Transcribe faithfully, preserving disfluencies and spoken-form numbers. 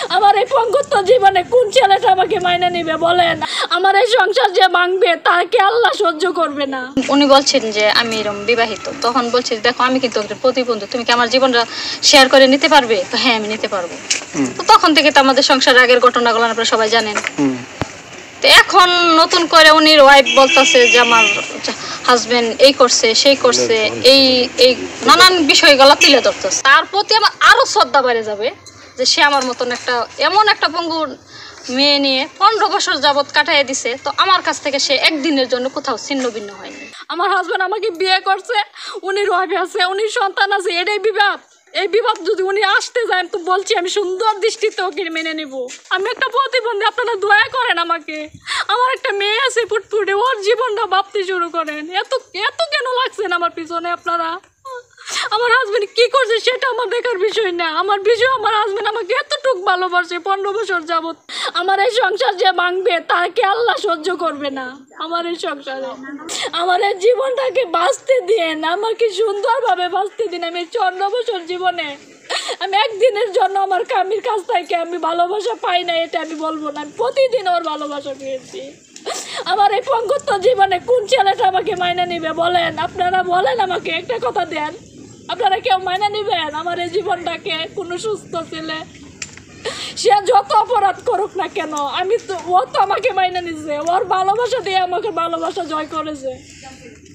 আমার এই পঙ্গুত্ব জীবনে কোন ছেলেটা আমাকে মাইনে নিবে বলেন? আমার এই সংসার যে ভাঙবে তাকে আল্লাহ সহ্য করবে না। উনি বলছেন যে আমি এরকম বিবাহিত, তখন বলছি দেখো আমি কিন্তু একটা প্রতিবন্ধী, তুমি কি আমার জীবনটা শেয়ার করে নিতে পারবে? তো হ্যাঁ আমি নিতে পারবো। তো তখন থেকে তো আমাদের সংসারের আগের ঘটনাগুলো আপনারা সবাই জানেন। তো এখন নতুন করে উনির ওয়াইফ বলতেছে যে আমার হাজবেন্ড এই করছে সেই করছে, এই এই নানান বিষয়গুলো তুলে ধরতেছে। তার প্রতি আমার আরো শ্রদ্ধা বেড়ে যাবে যে সে আমার মতন একটা এমন একটা পঙ্গু মেয়ে নিয়ে পনেরো বছর যাবৎ কাটাই দিছে, তো আমার কাছ থেকে সে একদিনের জন্য কোথাও ছিন্ন ভিন্ন হয়নি। আমার হাজবেন্ড আমাকে বিয়ে করছে, উনির ওয়াইফ আছে, উনির সন্তান আছে, এটাই বিবাদ। এই বিবাদ যদি উনি আসতে যান তো বলছি আমি সুন্দর দৃষ্টিতে ওকে মেনে নেব। আমি একটা প্রতিবন্ধী, আপনারা দয়া করেন আমাকে। আমার একটা মেয়ে আছে ফুটফুটে, ওর জীবনটা ভাবতে শুরু করেন। এত এত কেন লাগছেন আমার পিছনে আপনারা? আমার হাজবেন্ড কি করছে সেটা আমার দেখার বিষয় না, আমার বিষয় আমার হাজবেন্ড আমাকে এতটুকু ভালোবাসে পনেরো বছর যাবত। আমার এই সংসার যে ভাঙবে তাকে আল্লাহ সহ্য করবে না। আমার এই সংসারে আমার এই জীবনটাকে বাঁচতে দিন, আমাকে সুন্দরভাবে বাঁচতে দিন। আমি পনেরো বছর জীবনে আমি একদিনের জন্য আমার স্বামীর কাছ থেকে আমি ভালোবাসা পাই না, এটা আমি বলবো না। আমি প্রতিদিন ওর ভালোবাসা পেয়েছি। আমার এই পঙ্গুত্ব জীবনে কোন ছেলেটা আমাকে মাইনে নিবে বলেন? আপনারা বলেন, আমাকে একটা কথা দেন, আপনারা কেউ মাইনে নিবেন আমার এই জীবনটাকে? কোনো সুস্থ ছেলে সে যত অপরাধ করুক না কেন, আমি তো ও তো আমাকে মাইনে নিছে, ওর ভালোবাসা দিয়ে আমাকে ভালোবাসা জয় করেছে।